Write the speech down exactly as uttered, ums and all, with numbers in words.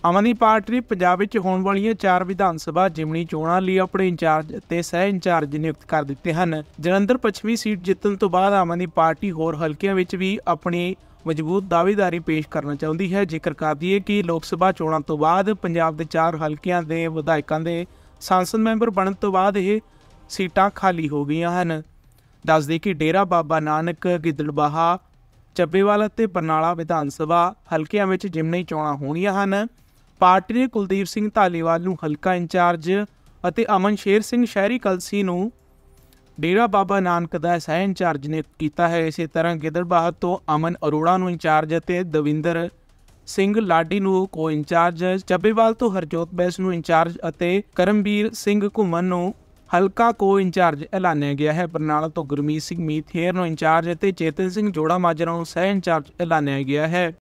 Aam Aadmi party ਨੇ ਪੰਜਾਬ ਵਿੱਚ ਹੋਣ ਵਾਲੀਆਂ ਚਾਰ ਵਿਧਾਨ ਸਭਾ ਜਿਮਣੀ ਚੋਣਾਂ ਲਈ ਆਪਣੇ ਇੰਚਾਰਜ ਅਤੇ ਸਹਿ ਇੰਚਾਰਜ ਨਿਯੁਕਤ ਕਰ ਦਿੱਤੇ ਹਨ। ਜਲੰਧਰ ਪੱਛਮੀ ਸੀਟ ਜਿੱਤਣ ਤੋਂ ਬਾਅਦ ਆਮ ਆਦਮੀ ਪਾਰਟੀ ਹੋਰ ਹਲਕਿਆਂ ਵਿੱਚ ਵੀ ਆਪਣੀ ਮਜ਼ਬੂਤ ਦਾਅਵੇਦਾਰੀ ਪੇਸ਼ ਕਰਨਾ ਚਾਹੁੰਦੀ ਹੈ। ਜ਼ਿਕਰ ਕਰ ਦਈਏ ਕਿ ਲੋਕ ਸਭਾ ਚੋਣਾਂ ਤੋਂ ਬਾਅਦ ਪੰਜਾਬ ਦੇ ਚਾਰ ਹਲਕਿਆਂ ਦੇ ਵਿਧਾਇਕਾਂ ਦੇ ਸੰਸਦ ਮੈਂਬਰ ਬਣਨ ਤੋਂ ਬਾਅਦ ਇਹ ਸੀਟਾਂ ਖਾਲੀ ਹੋ ਗਈਆਂ ਹਨ। ਦੱਸ ਦੇਈਏ ਕਿ ਡੇਰਾ ਬਾਬਾ ਨਾਨਕ, ਗਿੱਦੜਬਾਹਾ, ਚੱਬੇਵਾਲ ਅਤੇ ਬਰਨਾਲਾ ਵਿਧਾਨ ਸਭਾ ਹਲਕਿਆਂ ਵਿੱਚ ਜਿਮਣੀ ਚੋਣਾਂ ਹੋਣੀਆਂ ਹਨ। ਪਾਰਟੀ ਨੇ ਕੁਲਦੀਪ ਸਿੰਘ ਧਾਲੀਵਾਲ ਨੂੰ ਹਲਕਾ ਇੰਚਾਰਜ ਅਤੇ ਅਮਨ ਸ਼ੇਰ ਸਿੰਘ ਸ਼ਹਿਰੀ ਕਲਸੀ ਨੂੰ ਡੇਰਾ ਬਾਬਾ ਨਾਨਕ ਦਾ ਸਹਿ ਇੰਚਾਰਜ ਨਿਯੁਕਤ ਕੀਤਾ ਹੈ। ਇਸੇ ਤਰ੍ਹਾਂ ਗਿੱਦੜਬਾਹਾ ਤੋਂ ਅਮਨ ਅਰੋੜਾ ਨੂੰ ਇੰਚਾਰਜ ਅਤੇ ਦਵਿੰਦਰ ਸਿੰਘ ਲਾਡੀ ਨੂੰ ਕੋ ਇੰਚਾਰਜ, ਚੱਬੇਵਾਲ ਤੋਂ ਹਰਜੋਤ ਬੈਂਸ ਨੂੰ ਇੰਚਾਰਜ ਅਤੇ ਕਰਮਵੀਰ ਸਿੰਘ ਘੁੰਮਣ ਨੂੰ ਹਲਕਾ ਕੋ ਇੰਚਾਰਜ ਐਲਾਨਿਆ ਗਿਆ ਹੈ। ਬਰਨਾਲਾ ਤੋਂ ਗੁਰਮੀਤ ਸਿੰਘ ਮੀਥੇਰ ਨੂੰ ਇੰਚਾਰਜ ਅਤੇ ਚੇਤਨ ਸਿੰਘ ਜੋੜਾ ਮਾਜਰਾ ਨੂੰ ਸਹਿ ਇੰਚਾਰਜ ਐਲਾਨਿਆ ਗਿਆ ਹੈ।